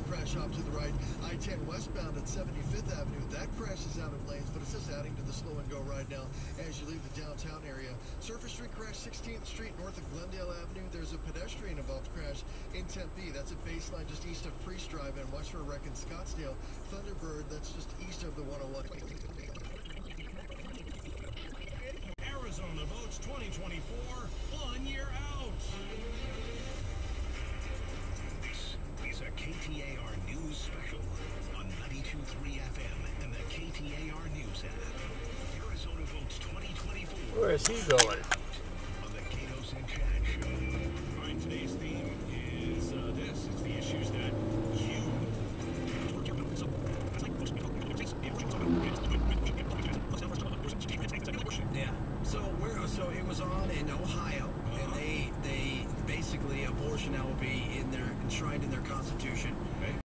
crash off to the right. I-10 westbound at 75th Avenue. That crash is out of lanes, but it's just adding to the slow and go right now as you leave the downtown area. Surface Street crash 16th Street north of Glendale Avenue. There's a pedestrian involved crash in Tempe. That's at Baseline just east of Priest Drive, and watch for a wreck in Scottsdale. Thunderbird, that's just east of the 101. Arizona votes 2024 1 year out. This is a KTAR News Special on 92.3 FM and the KTAR News app. Arizona votes 2024. Where is he going? On the Katos and Chad Show. All right, today's theme is this. It's the issues that you... Yeah. So it was on in Ohio, and they basically abortion now will be enshrined in their constitution.